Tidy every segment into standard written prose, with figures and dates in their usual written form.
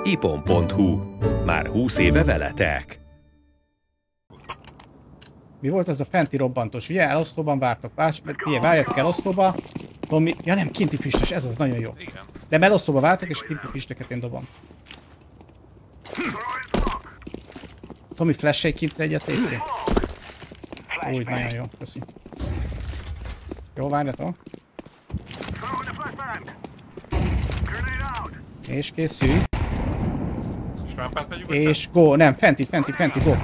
ipon.hu. Már 20 éve veletek. Mi volt ez a fenti robbantós? Ugye elosztóban vártok. Várjátok elosztóba. Tomi... Ja nem, kinti füstös, ez az nagyon jó. Igen. De elosztóba vártok és kinti füstöket én dobom. Tomi, flash-elj kintre egyet, légy. Úgy, nagyon jó, köszi. Jó, várjatok. És készülj. És rámpát megyünk? És go, nem, fenti, go.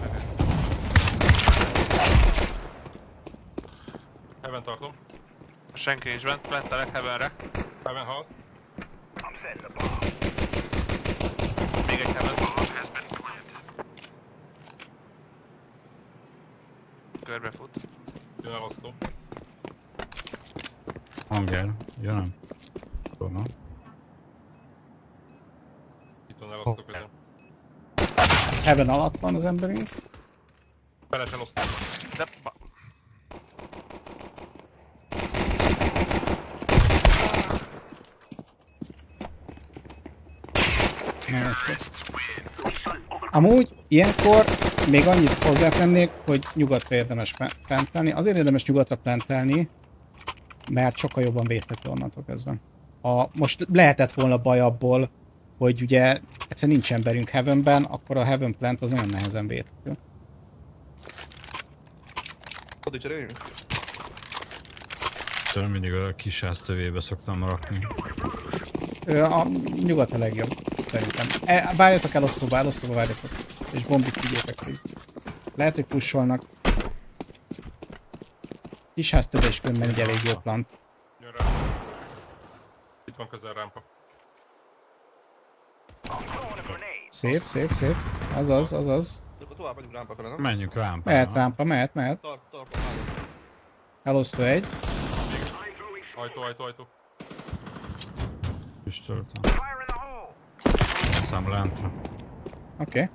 Heaven tartom. Senki nincs bent, mentelek Heavenre. Heaven halt. Még egy Heaven. Körbe fut. Jön elosztó. Hanger, jönöm. Tudom. Itt van elosztó közben. Heaven alatt van az emberünk. Feles elosztó. De... Nagyon szép. Amúgy ilyenkor még annyit hozzátennék, hogy nyugatra érdemes plantelni. Azért érdemes nyugatra plantelni, mert sokkal jobban védhető onnantól kezdve. Most lehetett volna baj abból, hogy ugye egyszer nincs emberünk Heavenben, akkor a Heaven plant az nagyon nehezen védhető. Oda cseréljünk? Szerintem mindig a kis háztövébe szoktam rakni. A nyugat a legjobb, szerintem. Várjatok elosztóba várjatok. És bombit vigyétek hozzá. Lehet, hogy pusolnak. Kisház többés különben egy elég jó plant. Jön rá. Itt van közel rámpa. Szép. Azaz. Akkor tovább megyünk rámpa fele, nem? Menjünk rámpára. Mehet rámpa, mehet. Tart. Elosztó egy. Ajtó. Füstöltem. Szám lántra. Oké.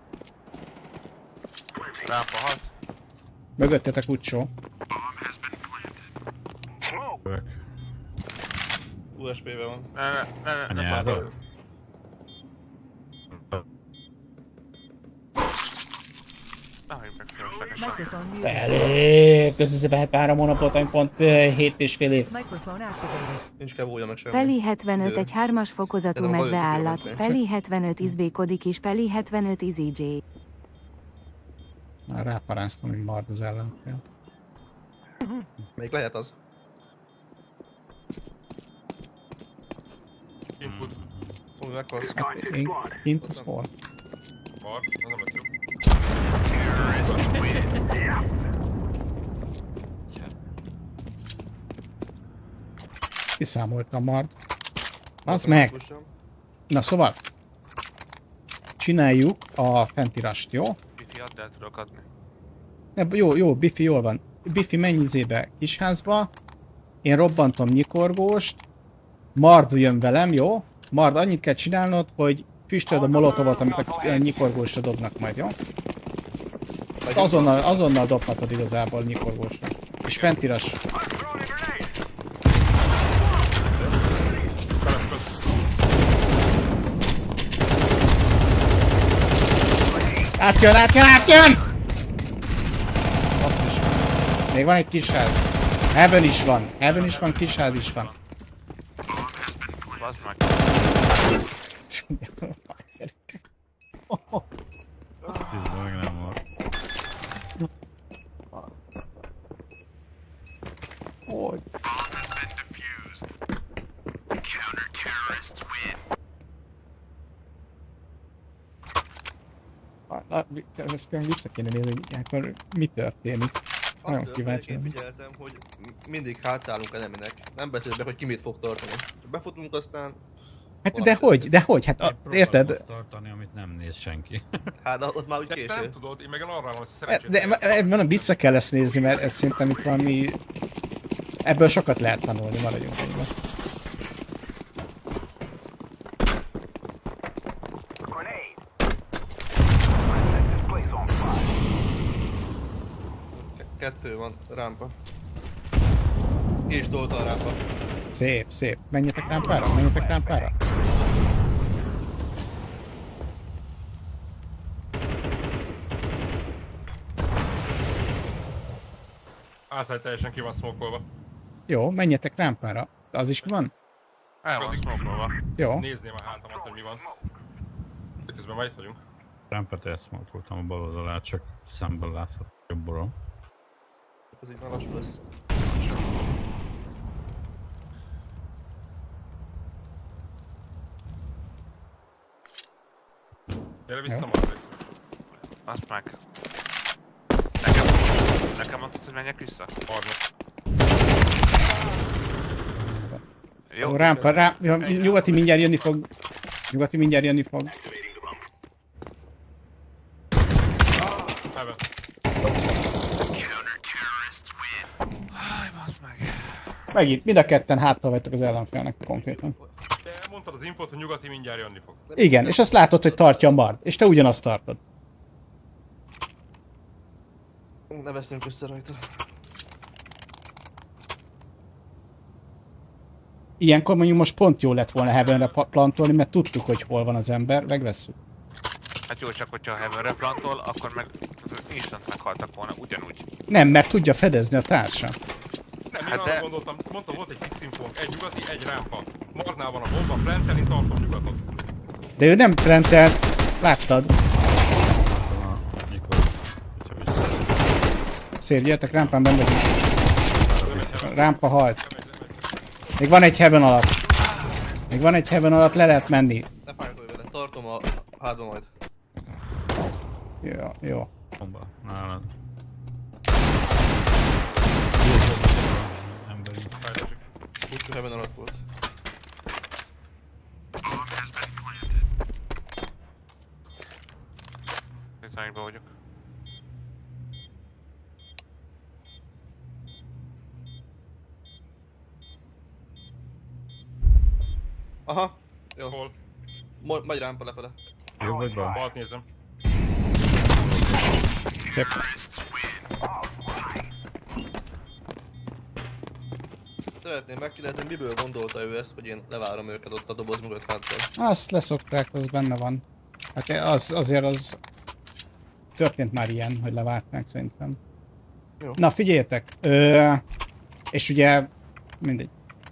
Rámpa halt. Mögöttetek Ucsó. Kövek. USP-ben van. Ne. Anyádat? Microphone muted. Elég! Köszönöm 3 hónapot, ami pont 7,5 év. Microphone activated. Nincs kevója meg semmi. Peli 75 egy 3-as fokozatú Ez a medveállat, bajos, Peli 75 izbékodik és Peli 75 izj. Már ráparáztam, hogy mard az ellenfél. Még lehet az. Kint fut. Tomi meghalsz. Hát én kint az hol? Var. Az nem lesz jó. Kiszámoltam mard. Az meg! Na szóval. Csináljuk a fentirast, jó? Bifi, add el tudok adni. Jó, Bifi jól van. Bifi, menj izébe, kisházba. Én robbantom nyikorgóst. Mard jön velem, jó? Mard, annyit kell csinálnod, hogy füstöld a molotovot, amit a nyikorgósra dobnak majd, jó? Ez azonnal dobhatod igazából nyikorgósra. És fentiras. Átjön! Ott is van. Még van egy kisház. Heaven is van, kisház is van. Bazd meg. Tízben meg nem volt. Hogy? Ezt vissza kéne nézni, hogy ilyenkor mi történik. Nagyon kíváncsi. Én figyeltem, hogy mindig hátállunk eneminek. Nem beszélünk be, hogy ki mit fog tartani. Befutunk aztán... Hát dehogy, hát érted? Próbálom azt tartani, amit nem néz senki. Hát az már úgy Ezt késő. nem tudod, én meg arra van, hogy szerencsét. De mondom, vissza kell ezt nézni, mert ez szerintem itt valami... Ebből sokat lehet tanulni, maradjunk ennyiben. Kettő van, rámpa. Ki is tolta a rámpa. Szép. Menjetek rámpára. Ászály teljesen ki van smokolva. Jó, menjetek rámpára. Az is van? El van smokolva. Jó. Nézném a hátamat, hogy mi van. De közben már itt vagyunk. Rampet elszmolkoltam a bal oldalát, csak szemből láthat jobbról. Ez így már lassú lesz. Gyere vissza, Marcel. Azt meg. Nekem mondtad, hogy menjek vissza? Arnott. Jó, rámpa, nyugati mindjárt jönni fog. Nyugati mindjárt jönni fog. Heaven. Háj, bassz meg. Megint, mind a ketten háttal vagytok az ellenfélnek konkrétan. Te mondtad az infót, hogy nyugati mindjárt jönni fog. Igen, és azt látod, hogy tartja a Mard, és te ugyanazt tartod. Ne veszünk össze rajta. Ilyenkor mondjuk most pont jó lett volna Heavenre plantolni, mert tudtuk, hogy hol van az ember, megvesszük. Hát jó, csak hogyha Heavenre plantol, akkor meg instant meghaltak volna, ugyanúgy. Nem, mert tudja fedezni a társa. Nem, én Hát arra de- gondoltam, mondtam, volt egy fix infónk, egy nyugati, egy rámpa. Marnál van a bomba, planteni, tartom nyugatot. De ő nem plantelt, láttad. Mikor, hogyha vissza. Szép, gyertek, rámpán benne vagyunk. Nem egy Heaven. Rámpa halt. Nem egy. Még van egy Heaven alatt. Még van egy Heaven alatt, le lehet menni. Ne fájtolj vele, tartom a hátba majd. Jó, jó. Bomba, nálad. Emberi. Fájtasik. Úgy Heaven alatt volt. Itt vagyok. Aha, jó. Hol? Megy rámpa lefele. Jobb vagy bal? Balt nézem. Szép. Szeretném megkérdezni, miből gondolta ő ezt, hogy én levárom őket ott a doboz mögött háttal. Azt leszokták, az benne van. Hát azért az... Történt már ilyen, hogy leváltnák szerintem. Jó. Na figyeljetek! És ugye... Mindegy.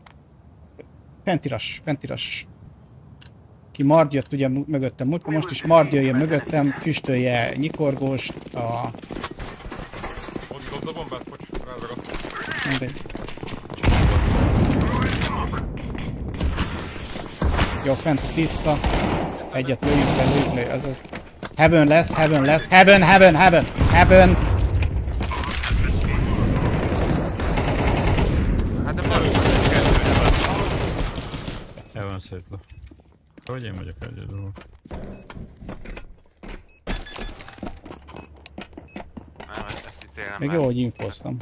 Fentiras. Ki Mard jött ugye mögöttem múltkor, most is Mard jöjjön mögöttem, füstölje nyikorgóst, Ott dobd a bombát, bocs, ráragadt. mindegy. Jó, fent tiszta. Egyet lőjünk le, azaz. Heaven lesz. Heaven! Hát de valami El van szétve. Hogy én vagyok egyedül? Nem, ezt itt élem. Még jó, hogy infóztam.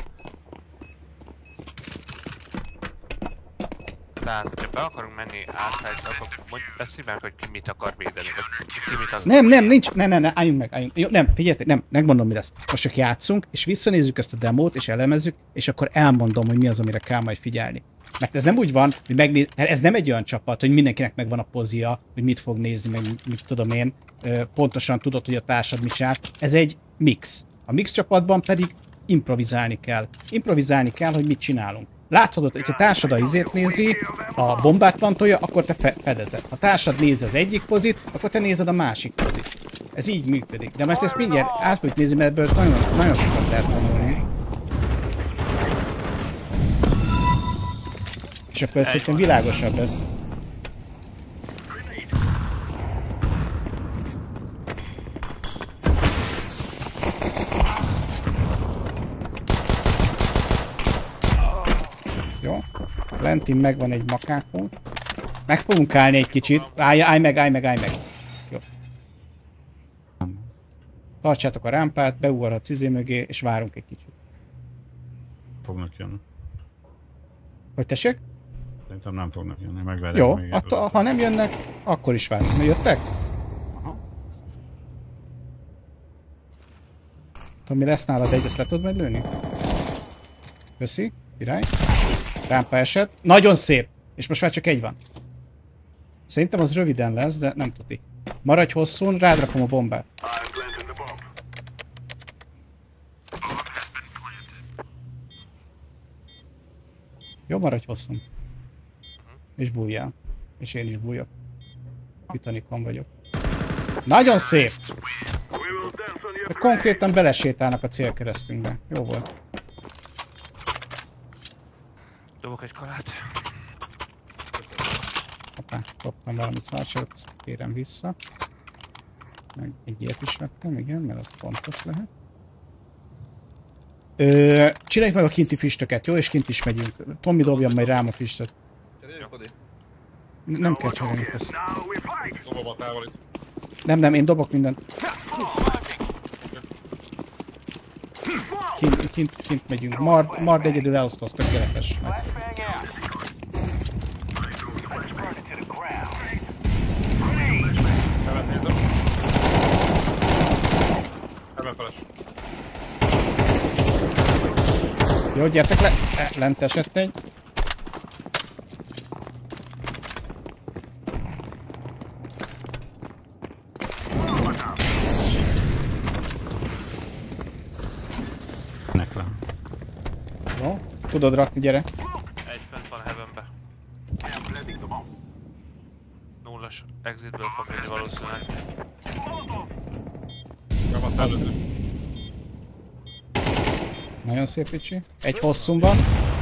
Tehát, hogyha be akarunk menni átside, akkor beszélj meg, hogy ki mit akar védeni, vagy ki mit az... Nem, nincs. Ne, álljunk meg. Jó, nem, figyeljetek, nem, megmondom mi lesz. Most csak játszunk, és visszanézzük ezt a demót, és elemezzük, és akkor elmondom, hogy mi az, amire kell majd figyelni. Mert ez nem úgy van, hogy ez nem egy olyan csapat, hogy mindenkinek megvan a pozia, hogy mit fog nézni, meg mit tudom én, pontosan tudod, hogy a társad mit csinál. Ez egy mix. A mix csapatban pedig improvizálni kell. Improvizálni kell, hogy mit csinálunk. Láthatod, hogy a társad a izét nézi, a bombát plantolja, akkor te fedezed. Ha társad nézi az egyik pozit, akkor te nézed a másik pozit. Ez így működik. De most ezt mindjárt át fogjuk nézni, mert ebből nagyon sokat lehet tanulni. És akkor ez szerintem világosabb lesz. Jó. Lentin megvan egy makákó. Meg fogunk állni egy kicsit. Állj meg. Jó. Tartsátok a rámpát, beugorhatsz izé mögé, és várunk egy kicsit. Fognak jönni. Hogy tessék? Szerintem nem fognak jönni, megverják Jó, még ha nem jönnek, akkor is várunk. Jöttek? Tudom, mi lesz nálad, egy, ezt le tudod majd lőni? Köszi, király. Rámpa esett. Nagyon szép! És most már csak egy van. Szerintem az röviden lesz, de nem tuti. Maradj hosszún, rád rakom a bombát. Jó, maradj hosszú. És bújjál. És én is bújjak. Titanicon vagyok. Nagyon szép! Konkrétan belesétálnak a célkeresztünkbe. Jó volt. Dobok egy kalát. Hoppá, kaptam valami szárságot, ezt kérem vissza. Meg egy ilyet is vettem, igen, mert az fontos lehet. Csináljuk meg a kinti füstöket, jó? És kint is megyünk. Tommy dobjam majd rám a füstöt. Cseréljük, Odi? Nem kell cserélni ezt. Dobom a távolít. Nem, én dobok mindent. Kint megyünk. Mard egyedül elosztott, tökéletes. Nagyszerű. Jó, gyertek le! Lent esett egy. Nek le. Jó, tudod rakni, gyere. Egy fent van heavenbe. Nullas exitből fog jönni valószínűleg. Nem a szervező. Nagyon szép, Ricsi. Egy hosszún van.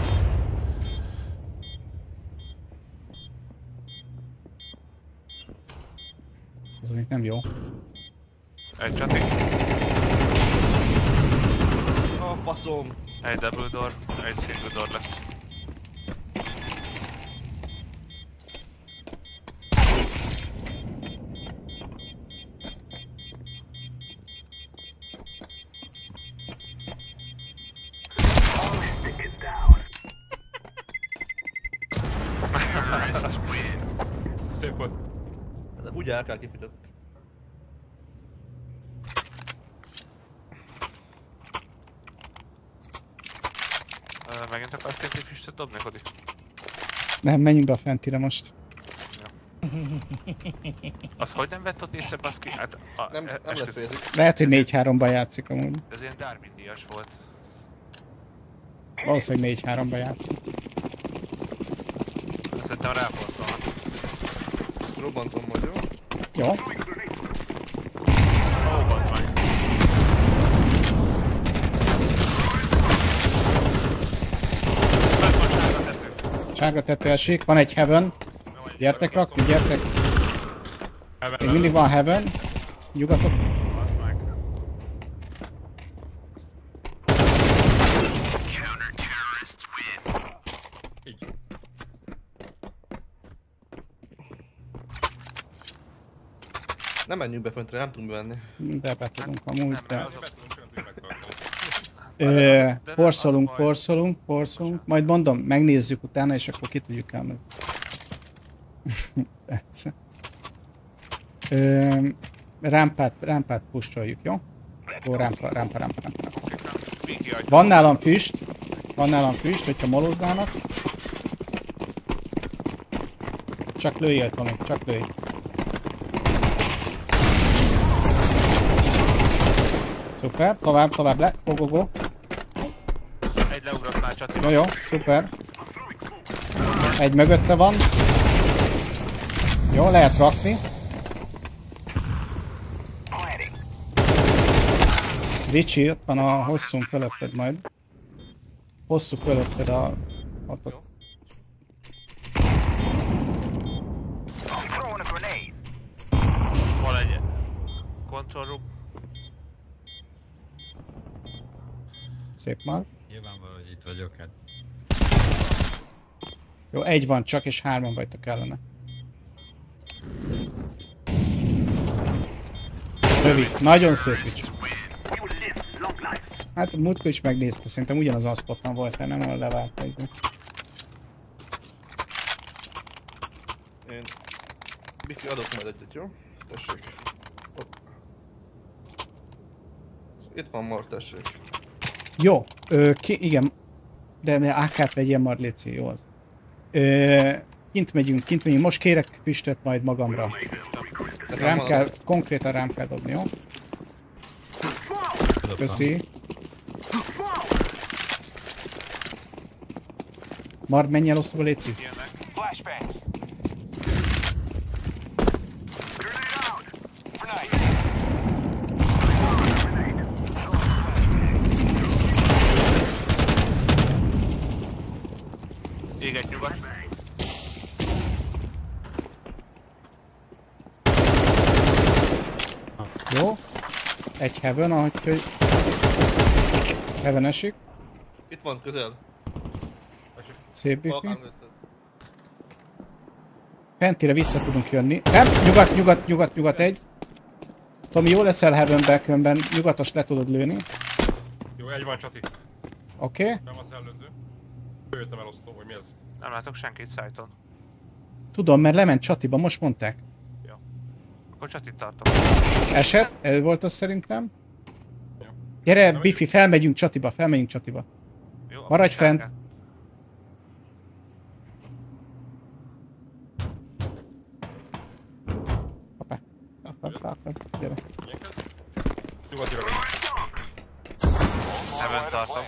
Ez még nem jó. Egy csati. A faszom! Egy double door, egy single door lesz. Szép volt. Ez úgy el kell kifütött. Megint akarsz egy füstöt dobni, Kodi? Nem, menjünk be a fentire most. Az hogy nem vett ott észre, baszki? Hát, Nem lesz pénzük. Lehet, hogy 4-3-ban játszik amúgy. Ez ilyen Darwin díjas volt. Valószínűleg 4-3-ban játszik. Szerintem ráfolszolnak. Robbantom majd, jó? Jó. Ó, bazd meg. Fent van sárga tető. Sárga tető esik, van egy heaven. Gyertek rakni, gyertek. Még mindig van heaven. Nyugatot. Bazd meg. Így. Nem menjünk be föntre, nem tudunk bevenni. De be tudunk amúgy, de... Betudunk, nem tudjuk megtartani. Forszolunk. Majd mondom, megnézzük utána, és akkor ki tudjuk elmenni. Persze. Rámpát pusztoljuk, jó? Ó, rámpa. Pinky ajtó. Van nálam füst, hogyha molozzának. Csak lőjél, Tomi, csak lőj. Szuper, tovább le, go. Egy leugrott már csati. Jó, szuper. Egy mögötte van. Jó, lehet rakni. Ricsi, ott van a hosszú fölötted majd. Hosszú fölötted a... Ott. Van egy control room. Szép már. Nyilvánvaló, hogy itt vagyok, hát. Jó, egy van csak, és 3-an vagytok kellene. Rövid, nagyon szép Ricsi. Hát a múltkor is megnézte, szerintem ugyanazon a spoton volt, nem olyan levált egyben. Én... Biki, adok majd egyet, jó? Tessék. Ott. Itt van Mart, tessék. Jó, igen, de AK-t vegyél már, léci, jó az. Kint megyünk, most kérek füstöt majd magamra. Konkrétan rám kell dobni, jó? Köszi. Mard, menj el osztóba, légy szíves. Jönnek. Ég egy nyugat. Jó. Egy heaven, ahogy heaven esik. Itt van, közel. Szép bifi. Balkán lőtted. Fentire vissza tudunk jönni. Nem, nyugat egy. Tomi, jó leszel heavenbe, különben nyugatos le tudod lőni. Jó, egy van csati. Oké. Nem az előző. Jöttem el osztó, vagy mi ez? Nem látok senkit szájton. Tudom, mert lement csatiba, most mondták. Akkor csatit tartom. Eset, ez volt az szerintem. Jó. Gyere, Bifi, felmegyünk csatiba. Jó, Maradj akkor fent. sárgát. Hoppá, gyere. Ilyenket? Nyugatira vagy. Heaven tartom.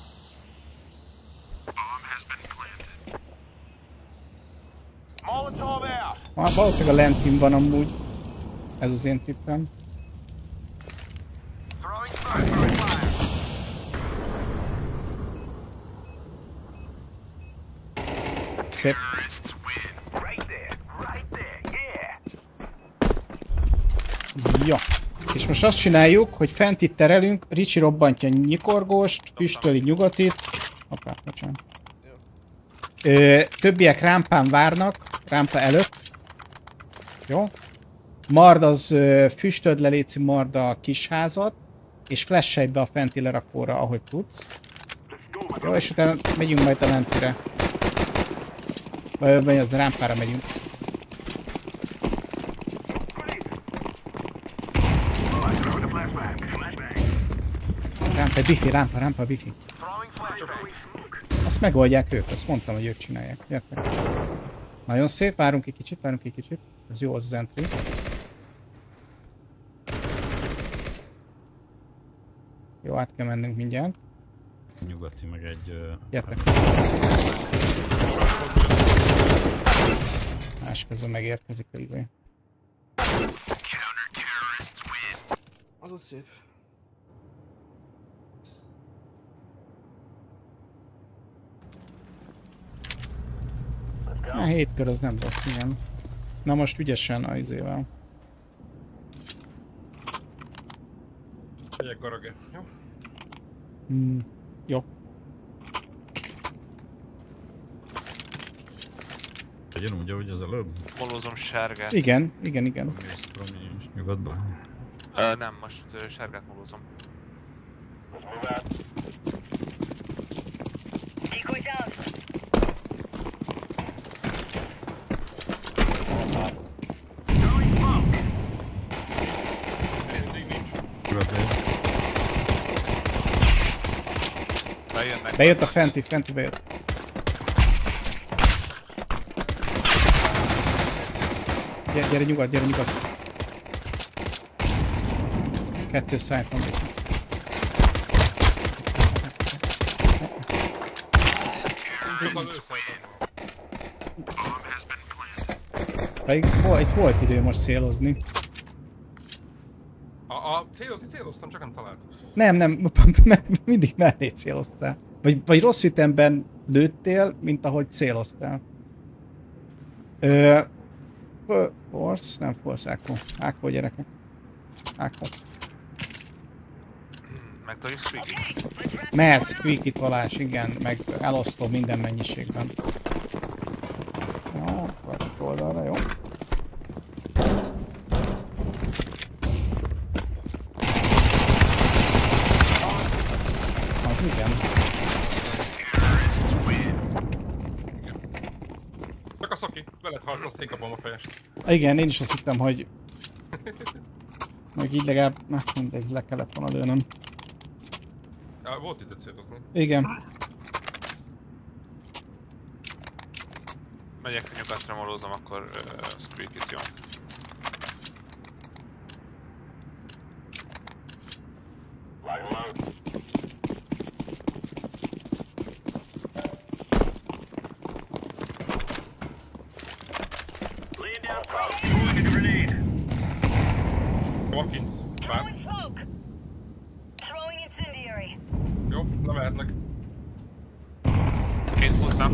Valószínűleg a lentin van amúgy. Ez az én tippem. Szép. Ja. És most azt csináljuk, hogy fent itt terelünk, Ricsi robbantja nyikorgóst, füstöli nyugatit. Hoppá, bocsánat. Többiek rámpán várnak, rámpa előtt. Jó. Mard az füstöld le, léci Mard a kis házat, és flashelj be a fenti lerakóra, ahogy tudsz. Jó, és utána megyünk majd a lentire. Vagy a rámpára megyünk. Rámpa, bifi. Azt megoldják ők, azt mondtam, hogy ők csinálják. Gyertek. Nagyon szép, várunk egy kicsit. Ez jó, az az entry. Jó, át kell mennünk mindjárt. Nyugati meg egy... Gyertek. Másközben megérkezik a izé. Az ott szép. A 7 kör az nem rossz, igen. Na most ügyesen a izével. Megyek garage, jó? Jó. Legyen úgy, ahogy az előbb. Molózom sárgát. Igen. Mész prominens nyugatba. Nem, most sárgát molózom. Nyugat megy. Bejönnek. Bejött a fenti bejött. Gyere nyugat. Kettő szájt van. Pedig itt volt idő most célozni. Céloztam, csak nem találtam. Nem, mindig mellé céloztál. Vagy rossz ütemben lőttél, mint ahogy céloztál. Force, nem Force, Ákó gyerekek. Ákó. Meg tudjuk Squeaky. Mehetsz Squeaky tolás, igen, meg elosztó minden mennyiségben. Jó, akkor oldalra, jó. Az igen. Csak a szaki, veled harc, azt én kapom a fejest. Igen, én is azt hittem, hogy... Meg így legalább... Na, mindegy, le kellett volna lőnöm. Volt ide célozni. Igen. Megyek nyugatra molózom, akkor Squeaky-t, jó. Watkins. Bár. Jó, levernek. Kint futnak.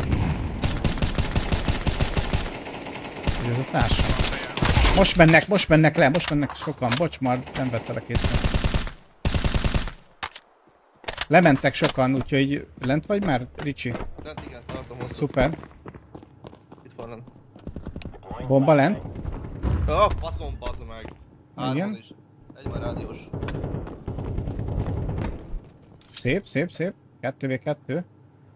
Hogy ez a társam. Most mennek le, most mennek sokan. Bocs, már nem vettelek észre. Lementek sokan, úgyhogy lent vagy már, Ricsi? Lent igen, tartom hosszú. Szuper. Itt van lent. Bomba lent. Faszom, bazd meg. Igen. Hárman is. Egy van rádiós. Szép, szép, szép. 2v2.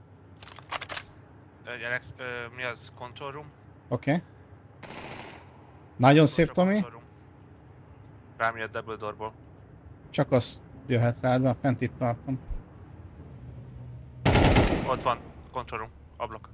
Gyerek, mi az? Control room? Oké. Nagyon szép, Tomi. Control room. Rám jött double doorból. Csak az jöhet rád, mert fent itt tartom. Ott van, control room, ablak.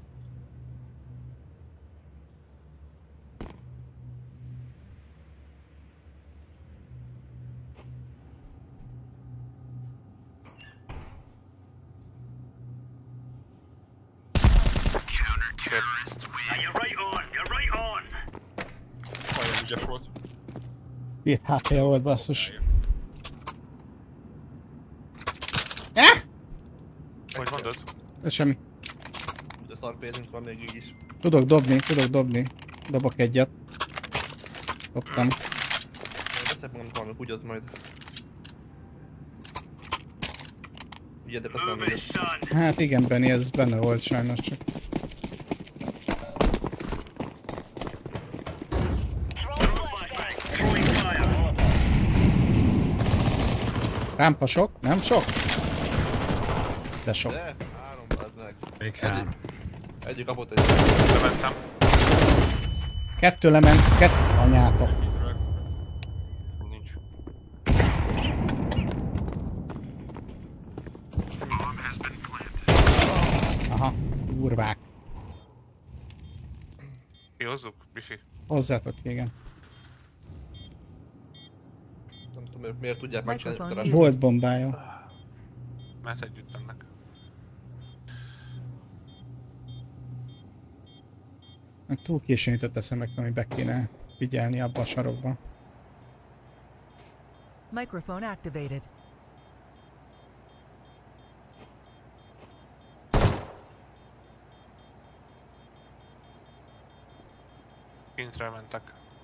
Majdnem ügyes volt. Két HP-ja volt, basszus. Hogy mondod? Ez semmi. De szar pénzünk van még így is. Tudok dobni. Dobok egyet. Dobtam. Veszek magam valami kutyot majd. Vigyedek aztán még. Hát igen, Benni, ez benne volt sajnos csak. Rámpa sok? Nem sok? De sok. De, három bazd meg. Még három. Egyik kapott egy. Lementem. Kettő lement, anyátok. Nincs. Aha, kurvák. Kihozzuk, Bifi? Hozzátok, igen. Nem tudom, miért tudják megcsinálni. Microphone darás- Volt bombája. Mert együtt mennek. Meg túl későn jutott eszembe, ami be kéne figyelni abba a sarokba. Microphone activated. Kintre mentek.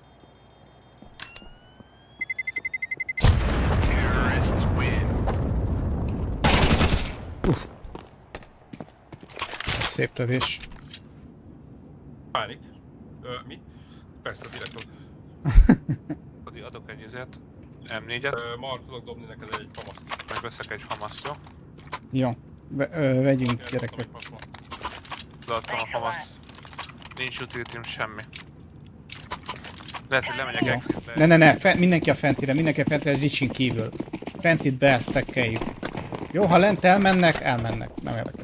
Ez szép lövés. Pánik. Mi? Persze, direkt ott. Adok egy izért. M4-et, Mar, tudok dobni neked egy famaszt. megveszek egy famaszt, jó? Jó. Vegyünk, Igen, gyerekek. dobtam egy famaszt. Leadtam a famaszt. Nincs utilitym semmi. Lehet, hogy lemegyek exitbe. Ne, mindenki a fentire, Ricsin kívül. Fentit beesztekkeljük. Jó, ha lent elmennek, nem érdekes.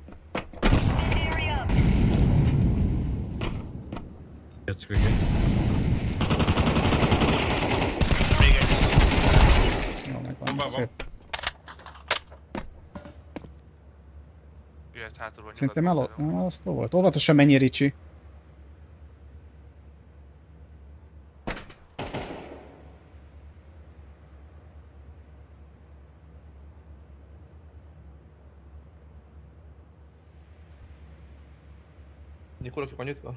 Jöttszkögé. Jó, megvan, Bombában. szép. Jöhet hátulról Szerintem nyugodtan. elosztó volt. Óvatosan menjél, Ricsi. Nyikorok van nyitva?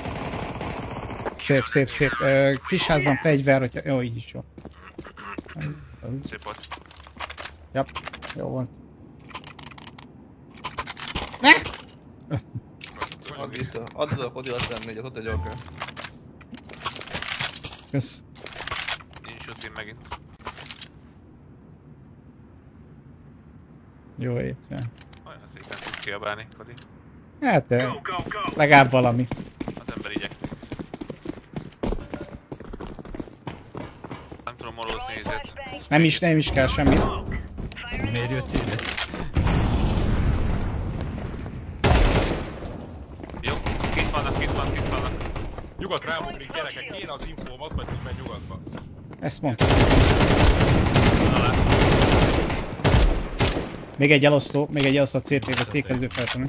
Szép. Kisházban fegyver, hogyha... Jó, így is jó. Szép volt. Jó volt. Add vissza. Add a kodi, aztán négyet, ott egy alkán. Kösz. Nincs utim megint. Jó étre. Olyan szépen tudsz kiabálni, Kodi. Hát, legalább valami. Az ember igyekszik. Nem tudom molózni ezért. Nem is kell semmit. Miért jöttél ide? Jó, kint vannak. Nyugat rámugrik, gyerekek, kéne az infómat, vagy így megy nyugatba. Ezt mondtam. Még egy elosztó CT-be tékező feltenni.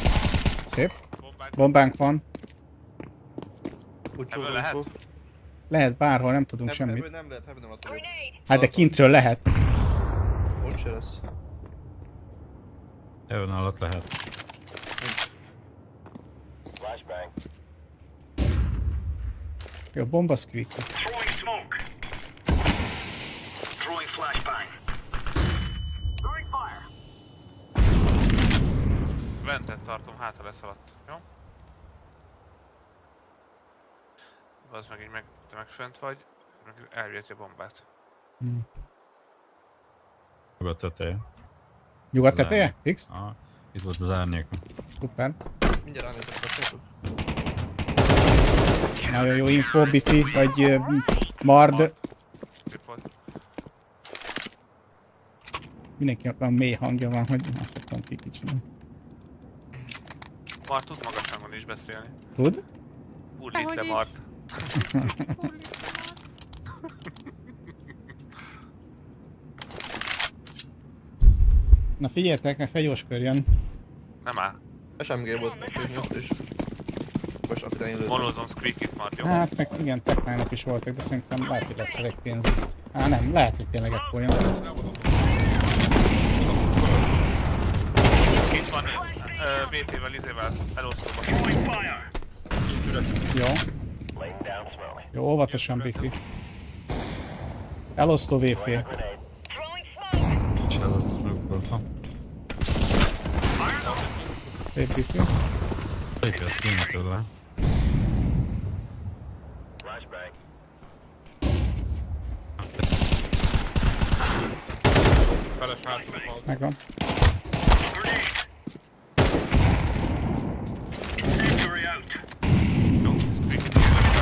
Szép. Bombák. Bombánk van. Kucsó, Ebből lehet? info. Lehet bárhol, nem tudunk semmit. Nem lehet, Heaven alatt vagyok. Hát de kintről lehet. Ott se lesz. Heaven alatt lehet. Jó, bomba squeak. Ventet tartom, hátra lesz alatt. Jó? Az meg így te meg fönt vagy, meg elviheti a bombát. Nyugat teteje. Nyugat teteje? Fix? Aha. Itt volt az árnyék. Szuper. Mindjárt ránézek, azt Nagyon jó info, Bifi, vagy Mard. Mindenkinek olyan mély hangja van, hogy nem tudom ki kicsit. Mart tud magas hangon is beszélni. Tud? Urlít le Mart. Na figyeljetek, mert fegyóskör jön. Nem áll. SMG volt meg, most is. Most akkor idején lőtt. Monozom Squeak-it Mart, jó? Hát meg igen, Teknának is voltak, de szerintem lehet, hogy lesz elég pénz. Á nem, lehet, hogy tényleg ekkor jön. Itt van, VP-vel, izével, elosztóba. Jó. Jó, óvatosan, Bifi. Elosztó VP. És ez az smoke-oltam. Bifi. Itt lesz kéne tőle. Feles hátul van. Megvan. Jó, Squeak-it.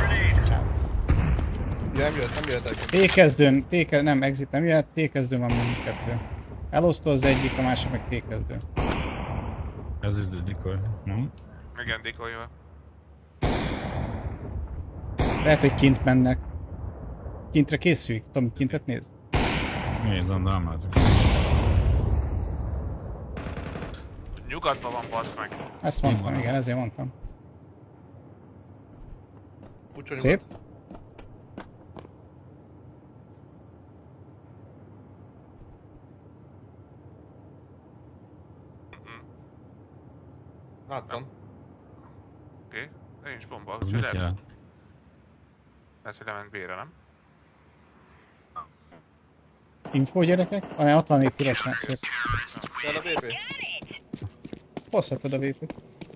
Ja, nem jöhetek. T-kezdőn, nem, exit nem jöhet, T-kezdőn van mindkettő. Elosztó az egyik, a másik meg T-kezdő. Ez is the decoy. Igen, decoy-val. Lehet, hogy kint mennek. Kintre készülj, Tomi, kintet nézd. Nézem, de nem látok. Nyugatban van, bassz meg. Ezt mondtam, igen, ezért mondtam. Úgyhogy Szép. láttam. Oké, nincs bomba, Az úgyhogy mit lehet, jelent? hogy lement B-re, nem? Info, gyerekek? Ah, ott van még pirosan, szép. Jön a VP. Hozhatod a VP-t.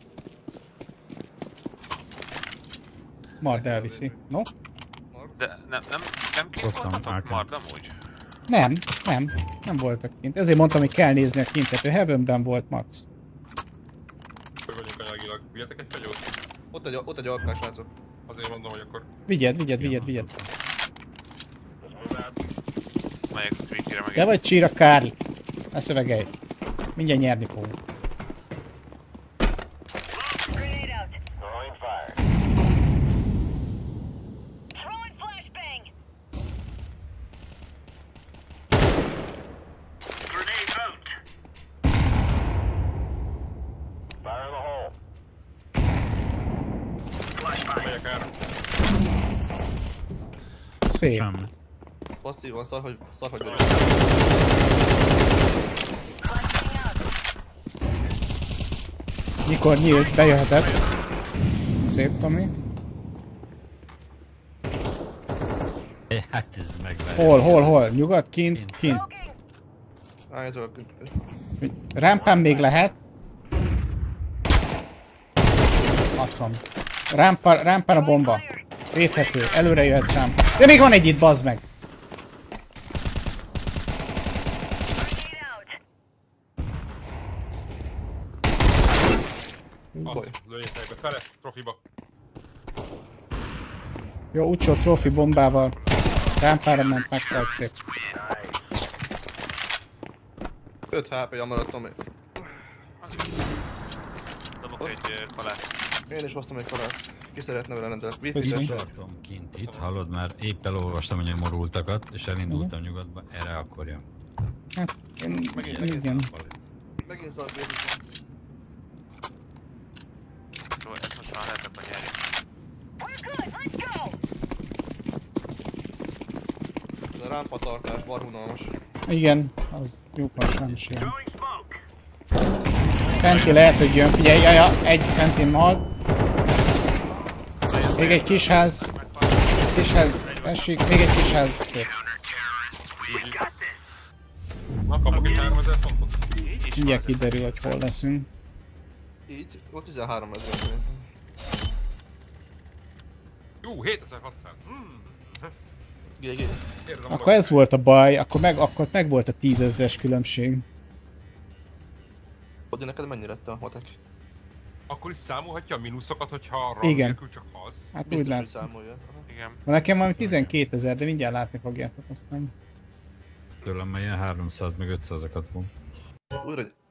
Mard elviszi. No? De nem kint Szoktam, voltatok Ákán. Mard amúgy? Nem voltak kint. Ezért mondtam, hogy kell nézni a kintet. Ő Heavenben volt Max. Hogy vagyunk anyagilag. Vigyétek egy fegyót? Ott egy alkás srácok. Azért mondom, hogy akkor... Vigyed. Melyek Squeaky-re meg De vagy Csíra Kárl. Ne szövegelj. Mindjárt nyerni fogunk. Megyek erre. Szép. Semmi. Passzívan szar, hogy vagyok. Mikor nyílt, bejöhetett. Szép, Tomi. Hát ez meg Hol? Nyugat, kint. Ez a... Rámpán még lehet. Asszom. Rámpán a bomba. Védhető, előre jöhetsz rám. De még van egy itt, bazd meg! Azt lőjétek be. Fele, profiba. Jó, Ucsó trófi bombával. Rámpára ment, megtelt szép. 5 HP-ja maradt, Tomi. Dobok egy falát. Én is hoztam egy falát. Ki szeretne vele rendelni? Köszönöm. Wifi-vel. Tartom kint itt, hallod már? Épp elolvastam a nyomorultakat, és elindultam nyugatba, erre akkor jön. Hát, Megint igen. Megint szart Wifi-vel. Szóval ezt most már lehet akkor nyerni. A rámpatartás barunalmas. Igen, az lyukban sajnos ilyen. Fenti lehet, hogy jön, figyelj, jaja, egy fenti halt. Még egy kis ház. Kis ház, esik, még egy kis ház. Na, kapok egy 3000 pontot. Mindjárt kiderül, hogy hol leszünk. Így, ott 13 000 szerintem. Jó, 7600. GG. Érzem Akkor ez volt a baj, akkor meg volt a 10 000-es különbség. Oddi, neked mennyire lett a matek? Akkor is számolhatja a mínuszokat, hogyha rang Igen. nélkül csak halsz. Hát úgy Biztos, hogy látszik. számolja. Aha. Igen. Nekem valami 12 000, de mindjárt látni fogjátok aztán. Tőlem már ilyen 300 meg 500-akat van. Újra